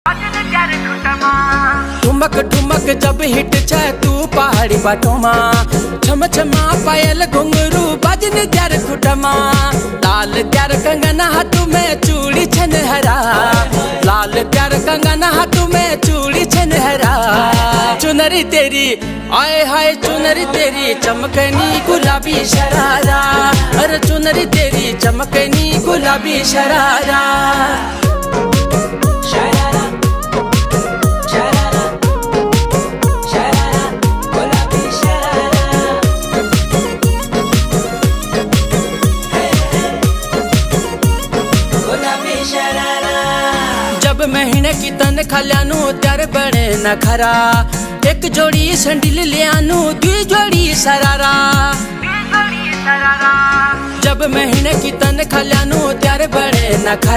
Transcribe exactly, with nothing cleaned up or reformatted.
ठुमक ठुमक जब हिट छ तू पहाड़ी बाटोमा, छम छमा पायल घुंघरू बजन त्यार खुटमा। लाल त्यार कंगन हाथ में चूड़ी छन हरा, लाल त्यार कंगन हाथ में चूड़ी छन हरा। चुनरी तेरी आए हाय चुनरी तेरी चमकनी गुलाबी शरारा, अरे चुनरी तेरी चमकनी गुलाबी शरारा। जब महीने की तन खल्यानू त्यार बड़े न खरा, एक जोड़ी संडिल लियानू दुई जोड़ी सरारा। जब महीने की तन खल्यानू त्यार बड़े न खरा।